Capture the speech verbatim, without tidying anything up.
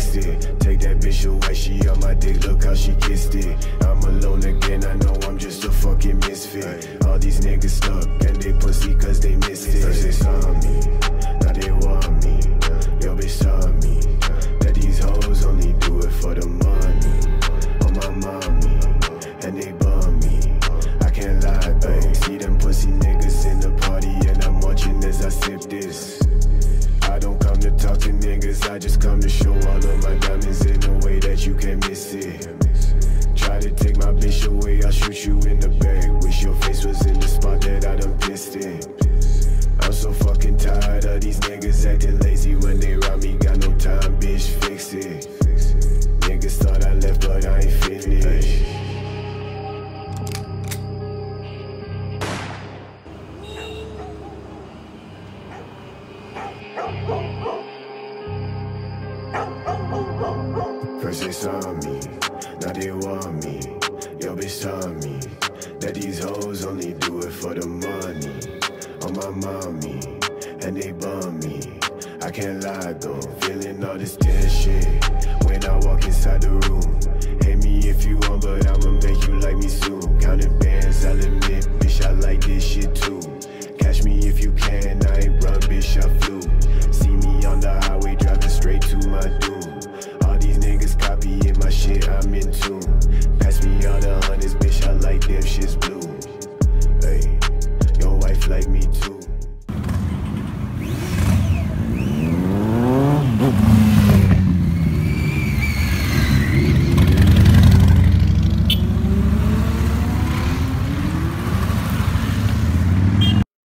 fixed it. Take that bitch away, she on my dick, look how she kissed it. I'm alone again, I know I'm just a fucking misfit. All these niggas stuck and they pussy cause they missed it. First they saw me, now they want me. Yo bitch saw me, that these hoes only do it for the money. On my mommy, and they bum me. I can't lie though, see them pussy niggas in the party and I'm watching as I sip this. I don't come to talk to niggas, I just come to show all of my diamonds in a way that you can't miss it. Try to take my bitch away, I'll shoot you in the back. Wish your face was in the spot that I done pissed in. I'm so fucking tired of these niggas acting lazy when they round me. Got no time, bitch, fix it. Niggas thought I left, but I ain't finished. First they saw me, now they want me. Yo bitch saw me, that these hoes only do it for the money. On my mommy, and they bum me. I can't lie though, feeling all this tension when I walk inside the